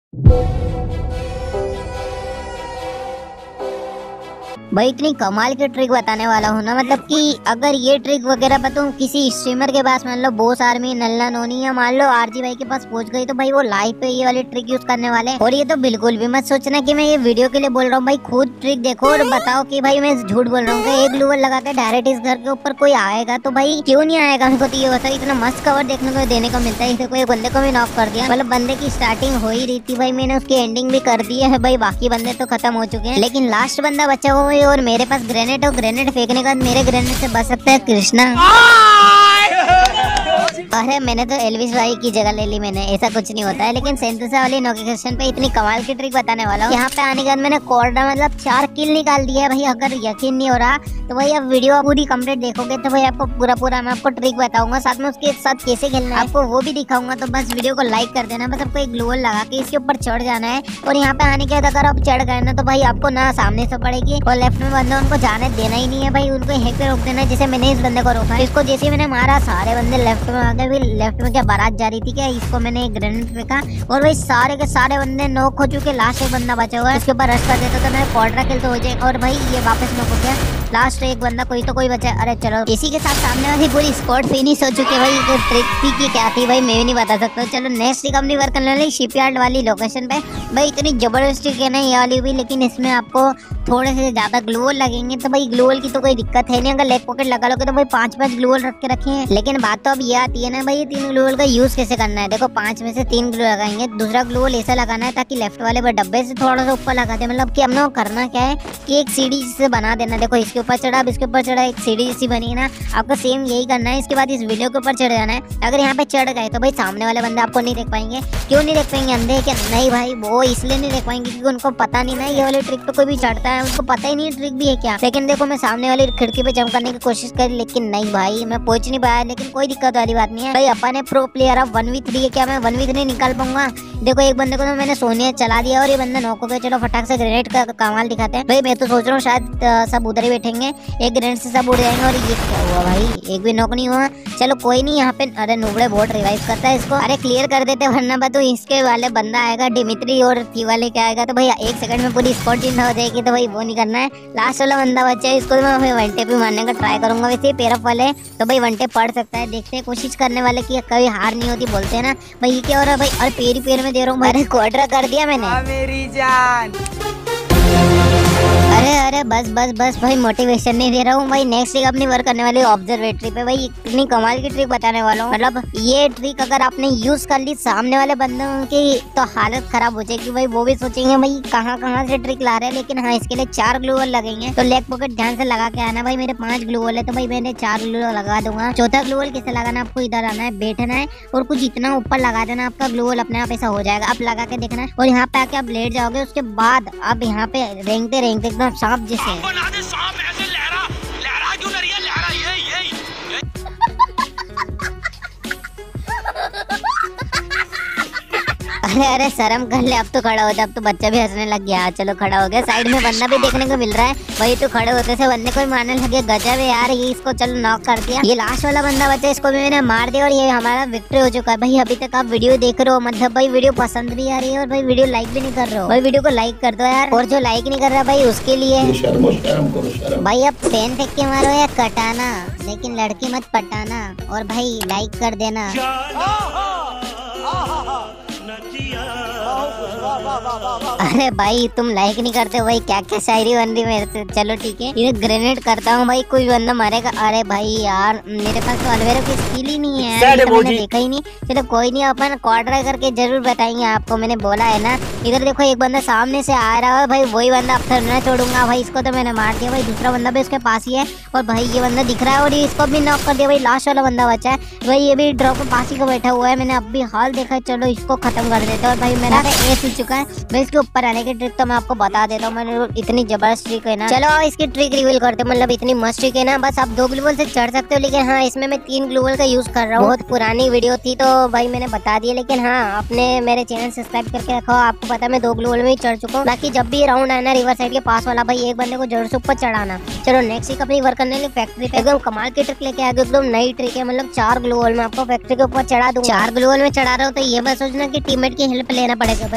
भाई इतनी कमाल की ट्रिक बताने वाला हूँ ना, मतलब कि अगर ये ट्रिक वगैरह बताऊँ किसी स्ट्रीमर के पास, मान लो बोस आर्मी, नल्ला नोनी या मान लो आरजी भाई के पास पहुंच गई, तो भाई वो लाइव पे ये वाली ट्रिक यूज करने वाले हैं। और ये तो बिल्कुल भी मत सोचना कि मैं ये वीडियो के लिए बोल रहा हूँ, भाई खुद ट्रिक देखो और बताओ कि भाई मैं झूठ बोल रहा हूँ। एक ग्लूवल लगा के डायरेक्ट इस घर के ऊपर कोई आएगा तो भाई क्यों नहीं आएगा? हमको तो ये बताओ, इतना मस्त कवर देखने को देने को मिलता है। इसे कोई बंदे को भी नॉक कर दिया, मतलब बंदे की स्टार्टिंग हो ही रही थी भाई, मैंने उसकी एंडिंग भी कर दी है भाई। बाकी बंदे तो खत्म हो चुके हैं, लेकिन लास्ट बंदा बचा हुआ है और मेरे पास ग्रेनेड, और ग्रेनेड फेंकने के बाद मेरे ग्रेनेड से बच सकता है कृष्णा। अरे मैंने तो एल्विस भाई की जगह ले ली मैंने, ऐसा कुछ नहीं होता है। लेकिन सेंटोसा वाली नोटिफिकेशन पे इतनी कमाल की ट्रिक बताने वाला हूँ। यहाँ पे आने के बाद मैंने कोर्डा मतलब 4 किल निकाल दिया है भाई। अगर यकीन नहीं हो रहा तो भाई आप वीडियो पूरी कंप्लीट देखोगे तो भाई आपको पूरा मैं आपको ट्रिक बताऊंगा, साथ में उसके साथ कैसे खेलना है आपको वो भी दिखाऊंगा। तो बस वीडियो को लाइक कर देना, बस आपको एक ग्लूवल लगा के इसके ऊपर चढ़ जाना है। और यहाँ पे आने के बाद अगर आप चढ़ गए ना तो भाई आपको ना सामने से पड़ेगी और लेफ्ट में बंदे उनको जाने देना ही नहीं है भाई, उनको यहीं पे रोक देना है। जैसे मैंने इस बंदे को रोका, इसको जैसे मैंने मारा सारे बंदे लेफ्ट में आ गए। लेफ्ट में क्या बारात जा रही थी क्या? इसको मैंने एक ग्रेनेड फेंका और भाई सारे के सारे बंदे नॉक हो चुके। लास्ट एक बंदा बचा हुआ है, इसके ऊपर रश कर देता तो मैं क्वार्टर किल तो हो जाए। और भाई ये वापस नॉक हो गया, लास्ट एक बंदा कोई बचा। अरे चलो इसी के साथ सामने वाली पूरी स्क्वाड फिनिश हो चुकी है भाई। ट्रिक थी कि क्या थी भाई मैं भी नहीं बता सकता। चलो नेक्स्ट ट्रिक अपनी वर्क करने वाली शिपयार्ड वाली लोकेशन पे। भाई इतनी जबरदस्त ट्रिक है ना ये वाली भी, लेकिन इसमें आपको थोड़े से ज्यादा ग्लूवल लगेंगे। तो भाई ग्लूवल की तो कोई दिक्कत है नहीं, अगर लेग पॉकेट लगा लोगे तो भाई 5 ग्लूवल रख के रखे हैं। लेकिन बात तो अब ये आती है ना भाई, 3 ग्लूवल का यूज कैसे करना है। देखो 5 में से 3 ग्लू लगाएंगे, दूसरा ग्लूवल ऐसा लगाना है ताकि लेफ्ट वाले डब्बे से थोड़ा सा ऊपर लगा दे। मतलब कि हमने करना क्या है कि एक सीढ़ी से बना देना। देखो इसके ऊपर चढ़ा, अब इसके ऊपर चढ़ा, एक सीढ़ी जैसी बनी ना, आपको सेम यही करना है। इसके बाद इस वीडियो के ऊपर चढ़ जाना है। अगर यहाँ पे चढ़ गए तो भाई सामने वाले बंदे आपको नहीं देख पाएंगे। क्यों नहीं देख पाएंगे? अंधे क्या? नहीं भाई वो इसलिए नहीं देख पाएंगे क्योंकि उनको पता नहीं ना ये वाली ट्रिक पे कोई भी चढ़ता है, उनको पता ही नहीं ट्रिक भी है क्या। लेकिन देखो मैं सामने वाली खिड़की पे जंप करने की कोशिश करी, लेकिन नहीं भाई मैं पहुंच नहीं पाया। लेकिन कोई दिक्कत वाली बात नहीं है भाई, अपन है प्रो प्लेयर। अब 1v3 है, क्या मैं 1v3 निकाल पाऊंगा? देखो एक बंदे को तो मैंने सोने चला दिया और ये बंदा नॉक हो गया। चलो फटाक से ग्रेनेड का कमाल दिखाते हैं भाई। मैं तो सोच रहा हूँ शायद सब उधर ही बैठेंगे, एक ग्रेनेड से सब उड़ जाएंगे। और ये क्या हुआ भाई, एक भी नॉक नहीं हुआ। चलो कोई नहीं, यहाँ पे अरे नुबड़े बहुत रिवाइव करता है इसको। अरे क्लियर कर देते वरना तो इसके वाले बंदा आएगा डिमित्री और थी वाले क्या आएगा तो भाई 1 सेकंड में पूरी स्क्वाड जिंदा हो जाएगी। तो भाई वो नहीं करना है। लास्ट वाला बंदा बच्चा है, इसको मैं भाई वन टेप भी मारने का ट्राई करूंगा। वैसे पेरअप वाले तो भाई वन टेप पड़ सकता है, देखते हैं। कोशिश करने वाले की कभी हार नहीं होती बोलते हैं ना भाई। ये क्या हो रहा है भाई? अरे पैर में दे रहा हूँ। अरे क्वार्टर कर दिया मैंने मेरी जान। अरे बस भाई मोटिवेशन नहीं दे रहा हूँ भाई। नेक्स्ट ट्रिक अपनी वर्क करने वाली ऑब्जर्वेटरी पे। भाई इतनी कमाल की ट्रिक बताने वाला हूँ, मतलब ये ट्रिक अगर आपने यूज कर ली सामने वाले बंदों की तो हालत खराब हो जाएगी भाई। वो भी सोचेंगे भाई कहाँ से ट्रिक ला रहे हैं। लेकिन हाँ इसके लिए 4 ग्लूवल लगेंगे, तो लेग पॉकेट ध्यान से लगा के आना भाई। मेरे 5 ग्लूवल है तो भाई मैंने 4 ग्लूवल लगा दूंगा। चौथा ग्लूवल कैसे लगाना, आपको इधर आना है, बैठना है और कुछ इतना ऊपर लगा देना, आपका ग्लूवल अपने आप ऐसा हो जाएगा। आप लगा के देखना है और यहाँ पे आके आप लेट जाओगे। उसके बाद आप यहाँ पे रेंगते एकदम सांप जैसे। अरे शर्म कर ले, अब तो खड़ा हो जा। अब तो बच्चा भी हंसने लग गया। चलो खड़ा हो गया, साइड में बंदा भी देखने को मिल रहा है। वही तो खड़े होते से बंदे को भी मारने लगे। गजब है यार ये, इसको चलो नॉक कर दिया। ये लास्ट वाला बंदा बचा, इसको भी मैंने मार दिया और ये हमारा विक्ट्री हो चुका है भाई। अभी तक आप वीडियो देख रहे हो, मतलब भाई वीडियो पसंद भी आ रही है और भाई वीडियो लाइक भी नहीं कर रहे हो। भाई वीडियो को लाइक कर दो यार, और जो लाइक नहीं कर रहा भाई उसके लिए भाई अब पेन फेंक के मारो या कटाना, लेकिन लड़की मत पटाना। और भाई लाइक कर देना। अरे भाई तुम लाइक नहीं करते हो भाई, क्या क्या शायरी बन रही मेरे से। चलो ठीक है, ये ग्रेनेड करता हूँ भाई, कोई बंदा मारेगा। अरे भाई यार मेरे पास तो अलवेरो की स्किल ही नहीं है यार, तो मैंने देखा ही नहीं। चलो कोई नहीं, अपन क्वार्टर करके जरूर बताएंगे आपको, मैंने बोला है ना। इधर देखो एक बंदा सामने से आ रहा है भाई, वही बंदा अब तक ना छोड़ूंगा भाई। इसको तो मैंने मार दिया भाई, दूसरा बंदा भी उसके पास ही है। और भाई ये बंदा दिख रहा है और इसको भी नॉक कर दिया भाई। लास्ट वाला बंदा बचा है भाई, ये भी ड्रॉप के पास ही को बैठा हुआ है। मैंने अब भी हाल देखा है, चलो इसको खत्म कर देते हैं। और भाई मेरा एस हो चुका है भाई। इसके ऊपर आने की ट्रिक तो मैं आपको बता देता हूँ, मैंने इतनी जबरदस्त ट्रिक है ना। चलो इसकी ट्रिक रिवील करते, मतलब इतनी मस्त ट्रिक है ना। बस आप 2 ग्लूवल से चढ़ सकते हो, लेकिन हाँ इसमें मैं 3 ग्लूवल का यूज कर रहा हूँ। बहुत पुरानी वीडियो थी तो भाई मैंने बता दिया, लेकिन हाँ आपने मेरे चैनल सब्सक्राइब करके रखो, आपको पता मैं 2 ग्लूवल में ही चढ़ चुका हूँ। बाकी जब भी राउंड आना रिवर साइड के पास वाला भाई, एक बंदे को जरूर से ऊपर चढ़ाना। चलो नेक्स्ट ट्रिक अपनी वर्क करने के लिए फैक्ट्री पे एकदम कमाल की ट्रिक लेके आ गए, एकदम नई ट्रिक है। मतलब 4 ग्लूवल में आपको फैक्ट्री के ऊपर चढ़ा दूँ। 4 ग्लूवल में चढ़ा रहा हूँ तो ये मत सोचना कि टीममेट की हेल्प लेना पड़ेगा भाई। विदाउट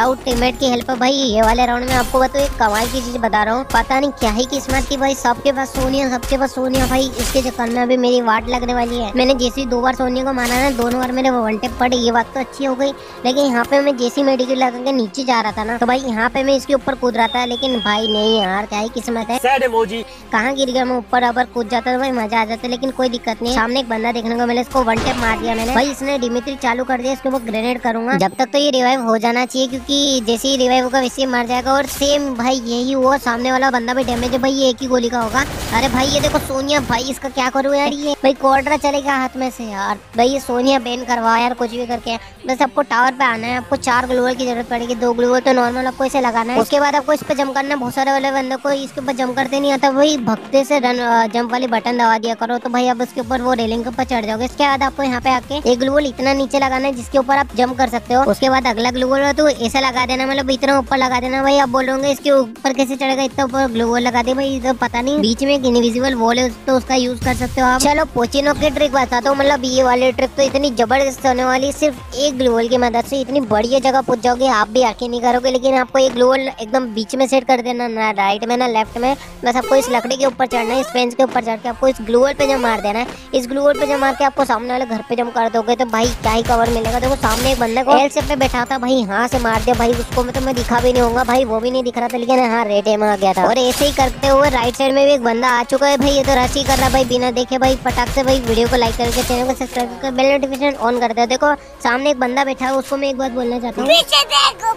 विदाउट टीममेट की हेल्प भाई ये वाले राउंड में आपको बताओ एक कमाल की चीज बता रहा हूँ। पता नहीं क्या ही किस्मत थी भाई, सबके पास सोनिया भाई। इसके चक्कर में अभी मेरी वाट लगने वाली है। मैंने जैसे 2 बार सोनिया को मारा ना, दोनों बार मेरे वन टैप पड़े, ये बात तो अच्छी हो गई। लेकिन यहाँ पे मैं जैसी मेडिकेट लगा के नीचे जा रहा था ना, तो भाई यहाँ पे मैं इसके ऊपर कूद रहा था, लेकिन भाई नहीं यार, क्या ही किस्मत है। कहाँ गिर गया मैं ऊपर, अगर कूद जाता तो भाई मजा आ जाता, लेकिन कोई दिक्कत नहीं। सामने एक बंदा देखने को मिला, इसको वन टैप मार दिया मैंने। भाई इसने डिमित्री चालू कर दिया, इसके ऊपर ग्रेनेड करूंगा। जब तक तो ये रिवाइव हो जाना चाहिए, क्योंकि जैसे ही रिवाइव होगा वैसे ही मर जाएगा। और सेम भाई यही हुआ, सामने वाला बंदा भी डैमेज है भाई, ये एक ही गोली का होगा। अरे भाई ये देखो सोनिया, भाई इसका क्या करूँ यार, ये भाई क्वाड्रा चलेगा हाथ में से यार। भाई ये सोनिया बैन करवा यार, कुछ भी करके। बस आपको टावर पे आना है, आपको 4 ग्लूवल की जरूरत पड़ेगी, 2 ग्लूवल तो नॉर्मल आपको इसे लगाना है। उसके बाद आपको इस पे जंप करना है। बहुत सारे वाले बंदों को इसके ऊपर जंप करते नहीं आता, भाई भक्ते से जंप वाली बटन दबा दिया करो, तो भाई अब उसके ऊपर वो रेलिंग के ऊपर चढ़ जाओगे। इसके बाद आपको यहाँ पे आके एक ग्लूवल इतना नीचे लगाना है जिसके ऊपर आप जंप कर सकते हो। उसके बाद अगला ग्लूवल तो ऐसा लगा देना, मतलब इतना ऊपर लगा देना। भाई आप बोलोगे इसके ऊपर कैसे चढ़ेगा, इतना ऊपर ग्लूवल लगा दे। भाई तो पता नहीं, बीच में एक इनविजिबल वॉल है, तो उसका यूज कर सकते हो आप। चलो पोचिनो की ट्रिक बताता हूँ, मतलब ये वाली ट्रिक तो इतनी जबरदस्त होने वाली, सिर्फ एक ग्लूवल की मदद से इतनी बढ़िया जगह पहुंच जाओगे, आप भी यकीन नहीं करोगे। लेकिन आपको एक ग्लूवल एकदम बीच में सेट कर देना, ना राइट में ना लेफ्ट में, बस आपको इस लकड़ी के ऊपर चढ़ना है, इस बेंच के ऊपर चढ़ के आपको इस ग्लूवल पे जब मार देना है। इस ग्लूवल पे जब मार के आपको सामने वाले घर पे जम कर दोगे तो भाई क्या ही कवर मिलेगा। देखो सामने एक बंदे को एल से पे बैठा था भाई, यहाँ से मार दिया भाई उसको, मतलब मैं दिखा भी नहीं होगा भाई, वो भी नहीं दिख रहा था, लेकिन हाँ रेड एम आ गया था। और ऐसे ही करते हुए राइट साइड में भी एक बंदा आ चुका है भाई, ये तो रश ही कर रहा है भाई बिना देखे। भाई फटाक से भाई वीडियो को लाइक करके चैनल को सब्सक्राइब करके बेल नोटिफिकेशन ऑन कर दो। देखो सामने एक बंदा बैठा है, उसको मैं एक बात बोलना चाहता हूँ, पीछे देखो,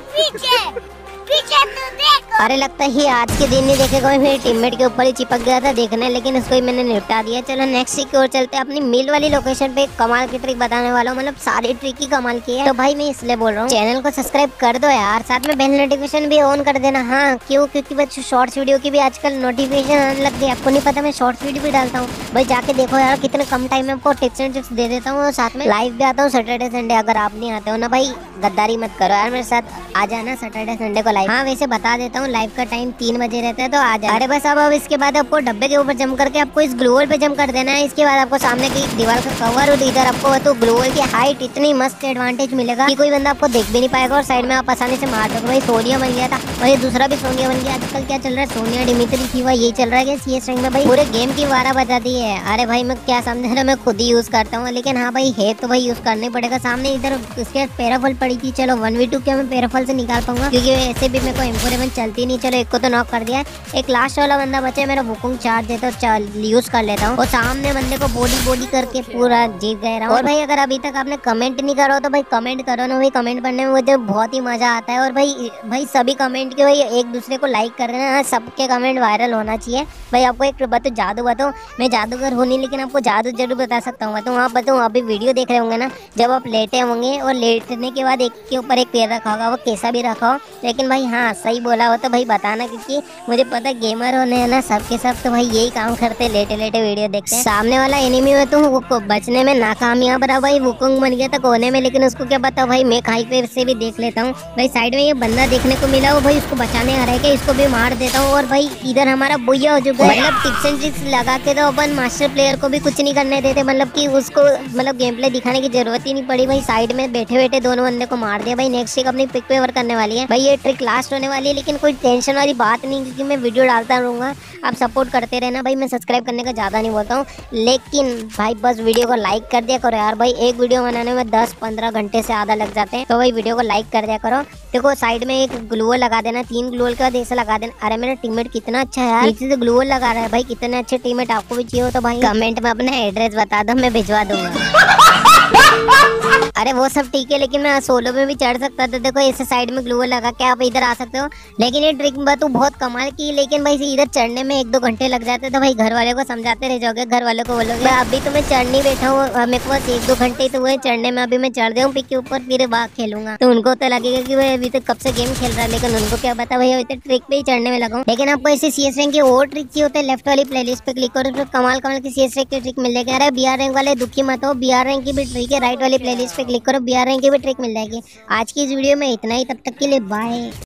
पीछे तो देखो। अरे लगता है आज के दिन नहीं देखेगा, मेरे टीममेट के ऊपर ही चिपक गया था देखने, लेकिन उसको ही मैंने निपटा दिया। चलो नेक्स्ट की ओर चलते हैं। अपनी मिल वाली लोकेशन पे एक कमाल की ट्रिक बताने वाला हूँ, मतलब सारी ट्रिक ही कमाल की है, तो भाई मैं इसलिए बोल रहा हूँ चैनल को सब्सक्राइब कर दो यार, साथ में बेल नोटिफिकेशन भी ऑन कर देना। हाँ क्यों, क्योंकि बस शॉर्ट्स वीडियो की भी आजकल नोटिफिकेशन आने लग गई, आपको नहीं पता मैं शॉर्ट्स वीडियो भी डालता हूँ भाई, जाके देखो यार कितने कम टाइम में आपको टिप्स एंड ट्रिक्स दे देता हूँ, और साथ में लाइव भी आता हूँ सैटरडे संडे। अगर आप नहीं आते हो ना भाई, गद्दारी मत करो यार, मेरे साथ आ जाना सैटरडे संडे को लाइव। हाँ वैसे बता देता हूँ लाइव का टाइम 3 बजे रहता है, तो आ जाए। अरे बस अब इसके बाद आपको डब्बे के ऊपर जंप करके आपको इस ग्लूवल पे जंप कर देना है। इसके बाद आपको सामने की दीवार का कवर और इधर आपको तो ग्लूवल की हाइट इतनी मस्त एडवांटेज मिलेगा कि कोई बंदा आपको देख भी नहीं पाएगा, और साइड में आप आसानी से मार दोगे। भाई सोनिया बन गया था, और ये दूसरा भी सोनिया बन गया। आजकल क्या चल रहा है, सोनिया डिमित्री थी यही चल रहा है CS रैंक में भाई, पूरे गेम की वारा बजा दी है। अरे भाई मैं क्या समझ रहा, मैं खुद ही यूज करता हूँ, लेकिन हाँ भाई है तो भाई यूज करना पड़ेगा। सामने इधर इसके पैराफल पड़ी थी, चलो 1v2 क्या मैं पैराफल से निकाल पाऊंगा, क्योंकि ऐसे भी मेरे को M4 चलती नहीं। चलो एक को तो नॉक कर दिया, एक लास्ट वाला बंदा बचा है, मेरा वुकुंग चार्ज है तो यूज कर लेता हूँ, और सामने बंदे को बॉडी करके पूरा जीत गए रहा हूँ। और भाई अगर अभी तक आपने कमेंट नहीं करो तो भाई कमेंट करो ना भाई, कमेंट पढ़ने में मुझे बहुत ही मजा आता है। और भाई सभी कमेंट के भाई एक दूसरे को लाइक कर देना, सबके कमेंट वायरल होना चाहिए। भाई आपको एक जादू बताऊँ, मैं जादूगर हूँ नहीं, लेकिन आपको जादू जरूर बता सकता हूँ। तो आप बताऊँ, अभी वीडियो देख रहे होंगे ना, जब आप लेटे होंगे और लेटने के बाद एक के ऊपर एक पैर रखा होगा, वो कैसा भी रखा हो, लेकिन भाई हाँ सही बोला हो तो भाई बताना, क्योंकि मुझे पता गेमर होने है ना सबके सब, तो भाई यही काम करते, लेटे लेटे वीडियो देखते हैं। सामने वाला एनिमी में तो बचने में नाकामयाब रहा भाई, वुकुंग बन गया था कोने में, लेकिन उसको क्या पता भाई मैं खाई पे से भी देख लेता हूँ। भाई साइड में ये बंदा देखने को मिला, वो भाई उसको बचाने आ रहा है क्या, इसको भी मार देता हूँ। और भाई इधर हमारा बुया हो चुका है, मतलब टिप्स एंड ट्रिक्स लगा के तो अपन मास्टर प्लेयर को भी कुछ नहीं करने देते, मतलब कि उसको मतलब गेम प्ले दिखाने की जरूरत ही नहीं पड़ी। भाई साइड में बैठे बैठे दोनों बंदे को मार दिया। भाई नेक्स्ट ट्रिक अपनी पिक पे वर्क करने वाली है भाई, ये ट्रिक लास्ट होने वाली है, लेकिन कोई टेंशन वाली बात नहीं, क्योंकि मैं वीडियो डालता रहूंगा, आप सपोर्ट करते रहना। भाई मैं सब्सक्राइब करने का ज़्यादा नहीं बोलता हूँ, लेकिन भाई बस वीडियो को लाइक कर दिया करो यार। भाई एक वीडियो बनाने में 10-15 घंटे से आधा लग जाते हैं, तो भाई वीडियो को लाइक कर दिया करो। देखो साइड में एक ग्लूवल लगा देना, 3 ग्लूवल के बाद ऐसा लगा देना। अरे मेरा टीममेट कितना अच्छा है यार, नीचे से ग्लूवल लगा रहा है। भाई कितने अच्छे टीममेट आपको भी चाहिए हो तो भाई कमेंट में अपना एड्रेस बता दो, मैं भिजवा दूंगा। अरे वो सब ठीक है, लेकिन मैं सोलो में भी चढ़ सकता था। देखो ऐसे साइड में ग्लूवल लगा के आप इधर आ सकते हो, लेकिन ये ट्रिक तो बहुत कमाल की, लेकिन भाई इधर चढ़ने में 1-2 घंटे लग जाते, तो भाई घर वाले को समझाते रह जाओगे, घर वालों को बोलोगे अभी तो मैं चढ़ नहीं बैठा हूँ, मेरे को बस 1-2 घंटे तो हुए चढ़ने में, अभी मैं चढ़ जाऊँ पिक के ऊपर फिर बाग खेलूंगा, तो उनको तो लगेगा कि भाई अभी तक कब से गेम खेल रहा है, लेकिन उनको क्या पता भाई अभी तक ट्रिक पे ही चढ़ने में लगा हूं। लेकिन आपको ऐसे CS रैंक की और ट्रिक चाहिए होता है, लेफ्ट वाली प्लेलिस्ट पे क्लिक करो, तो कमाल की CS रैंक की ट्रिक मिल जाएगी। अरे BR रैंक वाले दुखी मत हो, BR रैंक की भी ट्रिक है, राइट वाली प्लेलिस्ट पे क्लिक करो, BR रैंक की भी ट्रिक मिल जाएगी। आज की इस वीडियो में इतना ही, तब तक के लिए बाय।